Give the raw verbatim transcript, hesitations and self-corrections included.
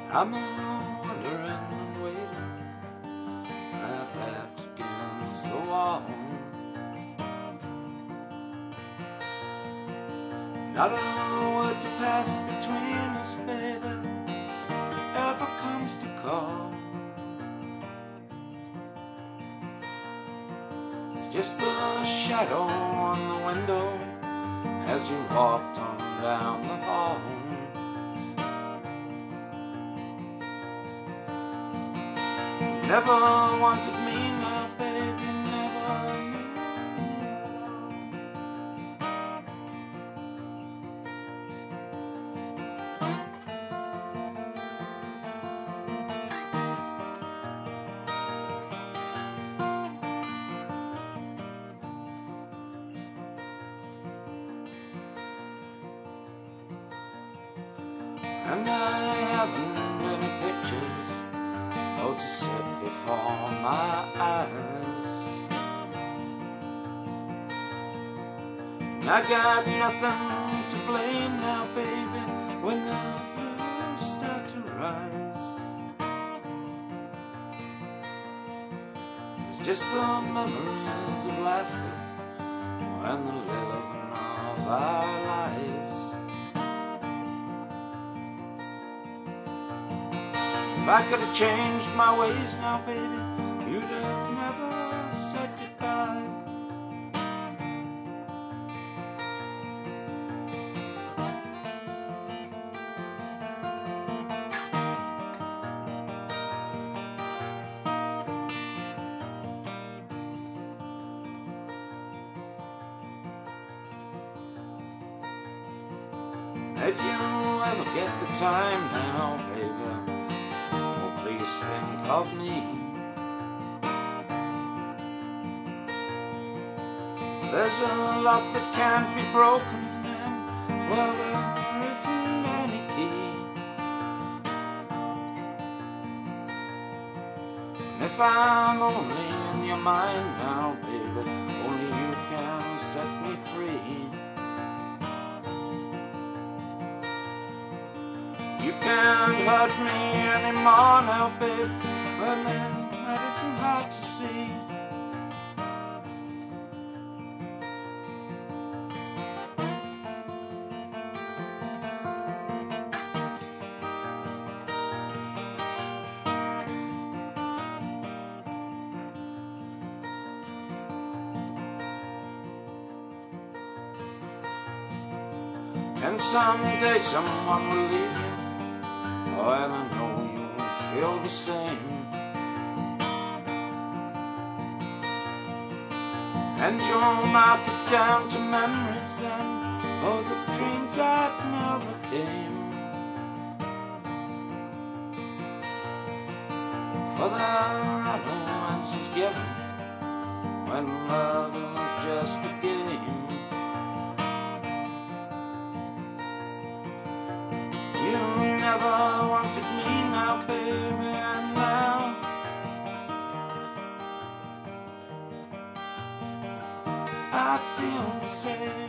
I'm a wandering and waiting, my back's against the wall. Not a word to pass between us, baby, ever comes to call. It's just the shadow on the window as you walked on down the hall. Never wanted me now, baby, never knew. And I haven't any pictures oh, to set before my eyes. And I got nothing to blame now, baby, when the blues start to rise. It's just the memories of laughter and the living of our lives. If I could have changed my ways now, baby, you'd have never said goodbye. If you ever get the time now, baby, please think of me. There's a lock that can't be broken, and well, there isn't any key. And if I'm only in your mind now, baby, only you can set me free. You can't hurt me anymore now, babe, well then that isn't hard to see. And someday someone will leave you, oh, and I know you won't feel the same. And you'll mark it down to memories and oh, the dreams that never came. For there are no answers given when love is just a game. You never wanted me now, baby, and now I feel the same.